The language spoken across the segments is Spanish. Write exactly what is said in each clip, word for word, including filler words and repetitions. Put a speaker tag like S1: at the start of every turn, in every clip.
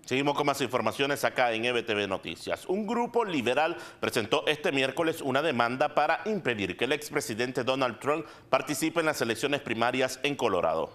S1: Seguimos con más informaciones acá en E B T V Noticias. Un grupo liberal presentó este miércoles una demanda para impedir que el expresidente Donald Trump participe en las elecciones primarias en Colorado.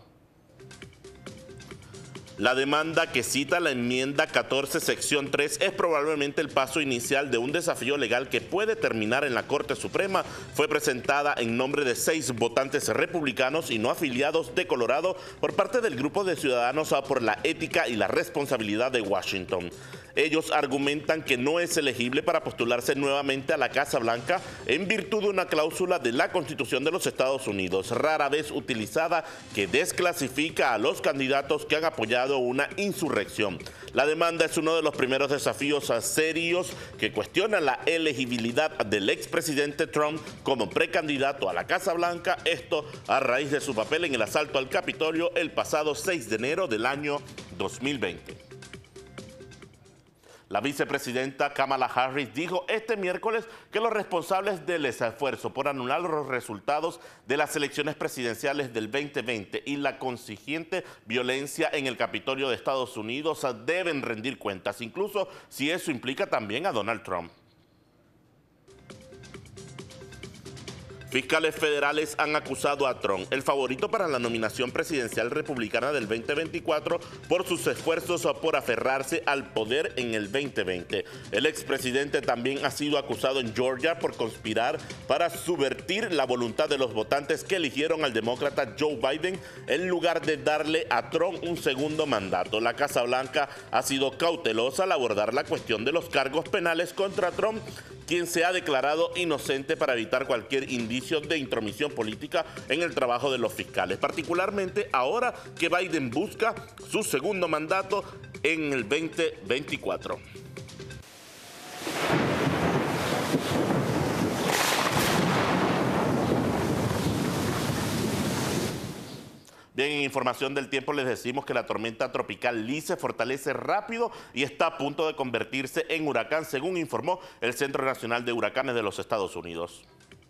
S1: La demanda, que cita la enmienda catorce, sección tres, es probablemente el paso inicial de un desafío legal que puede terminar en la Corte Suprema. Fue presentada en nombre de seis votantes republicanos y no afiliados de Colorado por parte del grupo de Ciudadanos por la Ética y la Responsabilidad de Washington. Ellos argumentan que no es elegible para postularse nuevamente a la Casa Blanca en virtud de una cláusula de la Constitución de los Estados Unidos, rara vez utilizada, que desclasifica a los candidatos que han apoyado una insurrección. La demanda es uno de los primeros desafíos serios que cuestionan la elegibilidad del expresidente Trump como precandidato a la Casa Blanca, esto a raíz de su papel en el asalto al Capitolio el pasado seis de enero del año dos mil veinte. La vicepresidenta Kamala Harris dijo este miércoles que los responsables del esfuerzo por anular los resultados de las elecciones presidenciales del veinte veinte y la consiguiente violencia en el Capitolio de Estados Unidos deben rendir cuentas, incluso si eso implica también a Donald Trump. Fiscales federales han acusado a Trump, el favorito para la nominación presidencial republicana del veinte veinticuatro, por sus esfuerzos por aferrarse al poder en el veinte veinte. El expresidente también ha sido acusado en Georgia por conspirar para subvertir la voluntad de los votantes que eligieron al demócrata Joe Biden en lugar de darle a Trump un segundo mandato. La Casa Blanca ha sido cautelosa al abordar la cuestión de los cargos penales contra Trump, quien se ha declarado inocente, para evitar cualquier indicio de intromisión política en el trabajo de los fiscales, particularmente ahora que Biden busca su segundo mandato en el veinte veinticuatro. Bien, en información del tiempo les decimos que la tormenta tropical Lee se fortalece rápido y está a punto de convertirse en huracán, según informó el Centro Nacional de Huracanes de los Estados Unidos.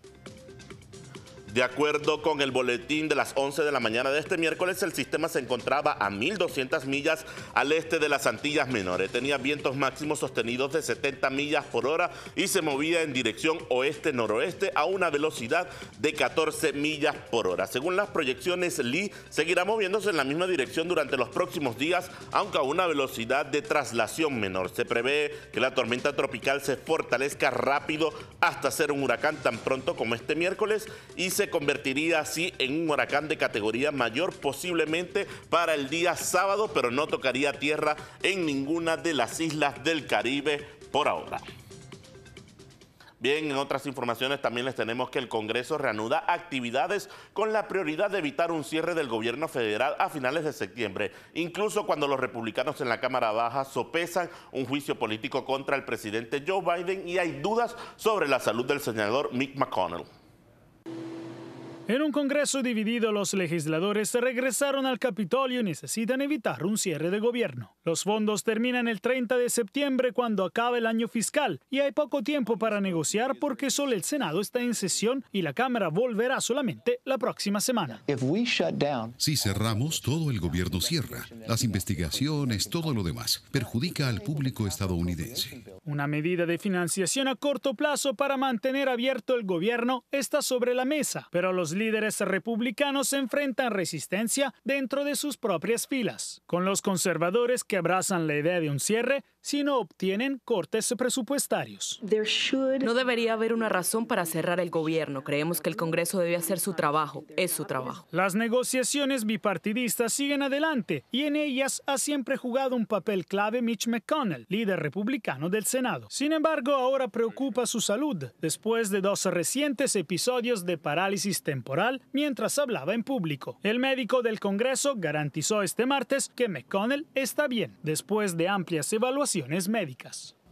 S1: De acuerdo con el boletín de las once de la mañana de este miércoles, el sistema se encontraba a mil doscientas millas al este de las Antillas Menores. Tenía vientos máximos sostenidos de setenta millas por hora y se movía en dirección oeste-noroeste a una velocidad de catorce millas por hora. Según las proyecciones, Lee seguirá moviéndose en la misma dirección durante los próximos días, aunque a una velocidad de traslación menor. Se prevé que la tormenta tropical se fortalezca rápido hasta ser un huracán tan pronto como este miércoles y se convertiría así en un huracán de categoría mayor posiblemente para el día sábado, pero no tocaría tierra en ninguna de las islas del Caribe por ahora. Bien, en otras informaciones también les tenemos que el Congreso reanuda actividades con la prioridad de evitar un cierre del gobierno federal a finales de septiembre, incluso cuando los republicanos en la Cámara Baja sopesan un juicio político contra el presidente Joe Biden y hay dudas sobre la salud del senador Mitch McConnell.
S2: En un Congreso dividido, los legisladores regresaron al Capitolio y necesitan evitar un cierre de gobierno. Los fondos terminan el treinta de septiembre, cuando acaba el año fiscal, y hay poco tiempo para negociar porque solo el Senado está en sesión y la Cámara volverá solamente la próxima semana.
S3: Si cerramos, todo el gobierno cierra. Las investigaciones, todo lo demás, perjudica al público estadounidense.
S2: Una medida de financiación a corto plazo para mantener abierto el gobierno está sobre la mesa, pero los líderes republicanos enfrentan resistencia dentro de sus propias filas, con los conservadores que abrazan la idea de un cierre si no obtienen cortes presupuestarios.
S4: No debería haber una razón para cerrar el gobierno. Creemos que el Congreso debe hacer su trabajo. Es su trabajo.
S2: Las negociaciones bipartidistas siguen adelante y en ellas ha siempre jugado un papel clave Mitch McConnell, líder republicano del Senado. Sin embargo, ahora preocupa su salud después de dos recientes episodios de parálisis temporal mientras hablaba en público. El médico del Congreso garantizó este martes que McConnell está bien después de amplias evaluaciones médicas.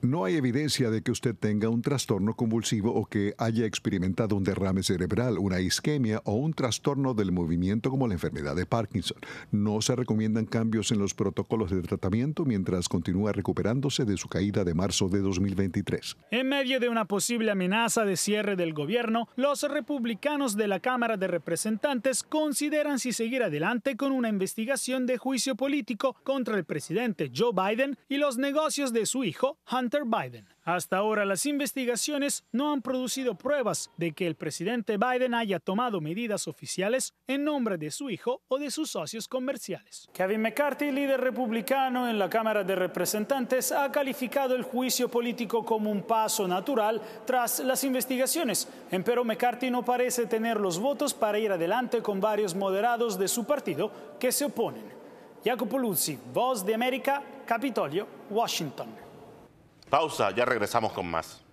S5: No hay evidencia de que usted tenga un trastorno convulsivo o que haya experimentado un derrame cerebral, una isquemia o un trastorno del movimiento como la enfermedad de Parkinson. No se recomiendan cambios en los protocolos de tratamiento mientras continúa recuperándose de su caída de marzo de dos mil veintitrés.
S2: En medio de una posible amenaza de cierre del gobierno, los republicanos de la Cámara de Representantes consideran si seguir adelante con una investigación de juicio político contra el presidente Joe Biden y los negocios de su hijo, Hunter Biden. Hasta ahora, las investigaciones no han producido pruebas de que el presidente Biden haya tomado medidas oficiales en nombre de su hijo o de sus socios comerciales. Kevin McCarthy, líder republicano en la Cámara de Representantes, ha calificado el juicio político como un paso natural tras las investigaciones. Empero McCarthy no parece tener los votos para ir adelante con varios moderados de su partido que se oponen. Jacopo Luzzi, Voz de América, Capitolio, Washington.
S1: Pausa, ya regresamos con más.